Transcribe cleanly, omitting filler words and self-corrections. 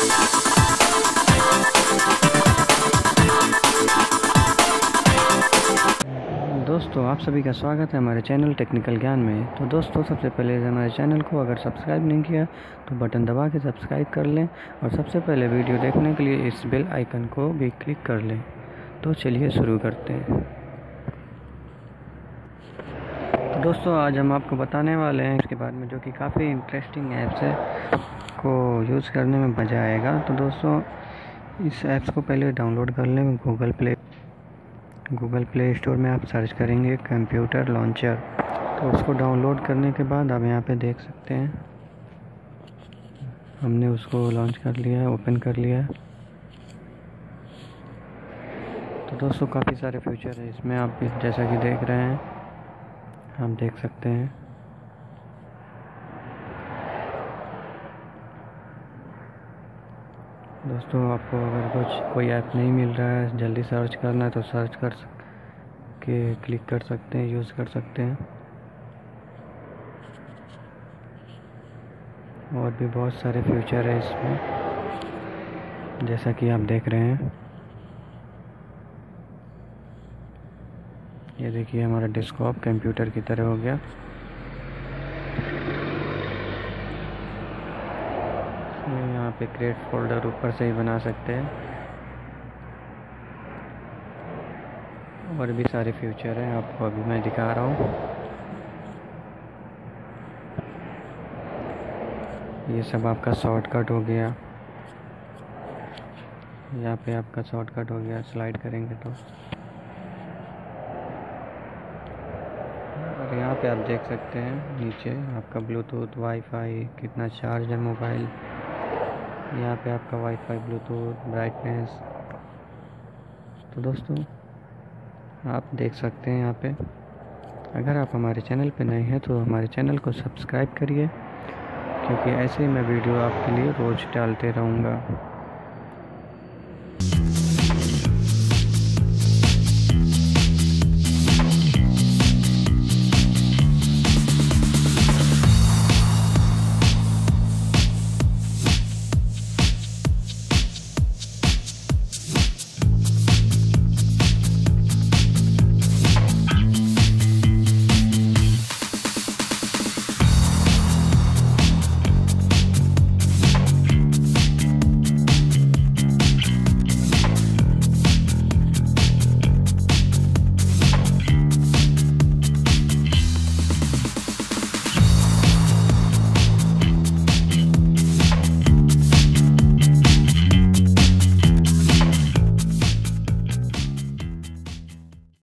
दोस्तों आप सभी का स्वागत है हमारे चैनल टेक्निकल ज्ञान में। तो दोस्तों सबसे पहले हमारे चैनल को अगर सब्सक्राइब नहीं किया तो बटन दबा के सब्सक्राइब कर लें और सबसे पहले वीडियो देखने के लिए इस बेल आइकन को भी क्लिक कर लें। तो चलिए शुरू करते हैं। तो दोस्तों आज हम आपको बताने वाले हैं इसके बारे में, जो कि काफ़ी इंटरेस्टिंग ऐप्स है, को यूज़ करने में मज़ा आएगा। तो दोस्तों इस ऐप्स को पहले डाउनलोड कर लें। गूगल प्ले स्टोर में आप सर्च करेंगे कंप्यूटर लॉन्चर। तो उसको डाउनलोड करने के बाद आप यहाँ पे देख सकते हैं हमने उसको लॉन्च कर लिया है, ओपन कर लिया है। तो दोस्तों काफ़ी सारे फीचर है इसमें, आप जैसा कि देख रहे हैं, हम देख सकते हैं। दोस्तों आपको अगर कोई ऐप नहीं मिल रहा है, जल्दी सर्च करना है तो सर्च कर के क्लिक कर सकते हैं, यूज़ कर सकते हैं। और भी बहुत सारे फीचर है इसमें, जैसा कि आप देख रहे हैं। ये देखिए हमारा डेस्कटॉप कंप्यूटर की तरह हो गया। यहाँ पे क्रिएट फोल्डर ऊपर से ही बना सकते हैं। और भी सारे फीचर हैं, आपको अभी मैं दिखा रहा हूँ। ये सब आपका शॉर्टकट हो गया। यहाँ पे आपका शॉर्टकट हो गया, स्लाइड करेंगे तो। और यहाँ पे आप देख सकते हैं नीचे आपका ब्लूटूथ, वाईफाई, कितना चार्ज है मोबाइल। यहाँ पे आपका वाईफाई, ब्लूटूथ, ब्राइटनेस। तो दोस्तों आप देख सकते हैं यहाँ पे। अगर आप हमारे चैनल पे नए हैं तो हमारे चैनल को सब्सक्राइब करिए, क्योंकि ऐसे ही मैं वीडियो आपके लिए रोज़ डालते रहूँगा।